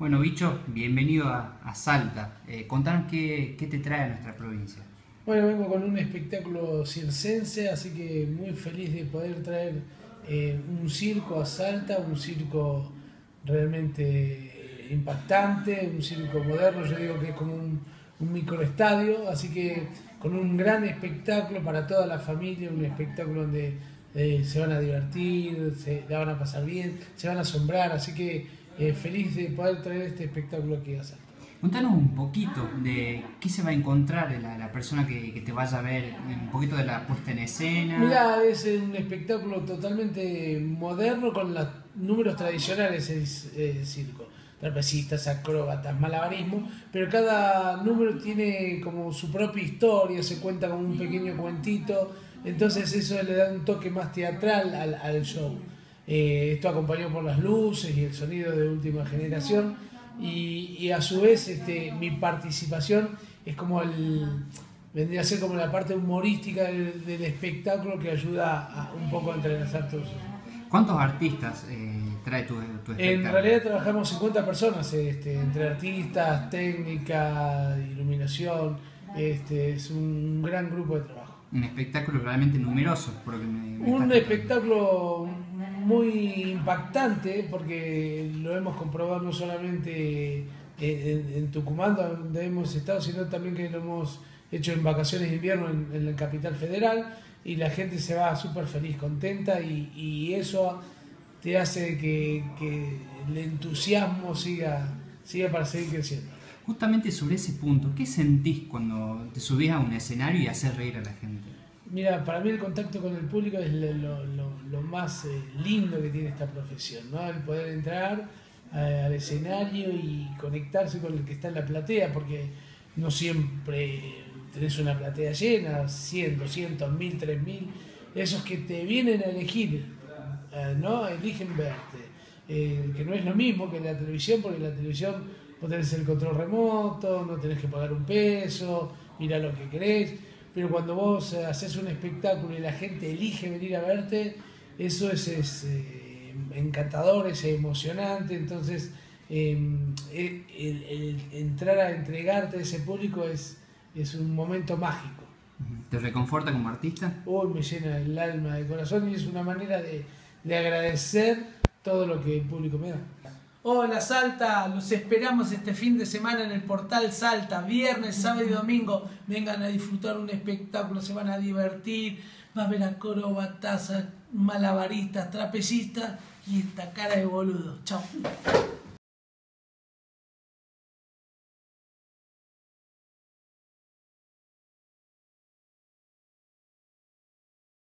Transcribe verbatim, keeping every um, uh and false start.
Bueno, Bicho, bienvenido a, a Salta. Eh, contanos qué, qué te trae a nuestra provincia. Bueno, vengo con un espectáculo circense, así que muy feliz de poder traer eh, un circo a Salta, un circo realmente impactante, un circo moderno, yo digo que es como un, un microestadio, así que con un gran espectáculo para toda la familia, un espectáculo donde eh, se van a divertir, se la van a pasar bien, se van a asombrar, así que eh, feliz de poder traer este espectáculo aquí a Salta. Contanos un poquito de qué se va a encontrar la, la persona que, que te vaya a ver, un poquito de la puesta en escena. Mirá, es un espectáculo totalmente moderno con los números tradicionales del eh, circo. Trapecistas, acróbatas, malabarismo, pero cada número tiene como su propia historia, se cuenta como un pequeño cuentito, entonces eso le da un toque más teatral al, al show. Eh, esto acompañado por las luces y el sonido de última generación y, y a su vez este, mi participación es como el, vendría a ser como la parte humorística del, del espectáculo que ayuda a, un poco a entrelazar todos eso. ¿Cuántos artistas eh, trae tu, tu espectáculo? En realidad trabajamos cincuenta personas, este, entre artistas, técnica, iluminación, este, es un gran grupo de trabajo. Un espectáculo realmente numeroso, por lo que me, me Un estás espectáculo muy impactante porque lo hemos comprobado no solamente en, en Tucumán, donde hemos estado, sino también que lo hemos hecho en vacaciones de invierno en, en la capital federal y la gente se va súper feliz, contenta y, y eso te hace que, que el entusiasmo siga, siga para seguir creciendo. Justamente sobre ese punto, ¿qué sentís cuando te subís a un escenario y haces reír a la gente? Mira, para mí el contacto con el público es lo, lo, lo más eh, lindo que tiene esta profesión, ¿no? El poder entrar a, al escenario y conectarse con el que está en la platea, porque no siempre tenés una platea llena, cien, doscientos, mil, tres mil, esos que te vienen a elegir, eh, ¿no? Eligen verte, eh, que no es lo mismo que la televisión, porque la televisión vos tenés el control remoto, no tenés que pagar un peso, mirá lo que querés. Pero cuando vos haces un espectáculo y la gente elige venir a verte, eso es, es eh, encantador, es emocionante. Entonces, eh, el, el, el entrar a entregarte a ese público es, es un momento mágico. ¿Te reconforta como artista? Uy, me llena el alma, el corazón y es una manera de, de agradecer todo lo que el público me da. Hola Salta, los esperamos este fin de semana en el Portal Salta, viernes, sábado y domingo. Vengan a disfrutar un espectáculo, se van a divertir, va a haber acróbatas, malabaristas, trapecistas y esta cara de boludo. Chao.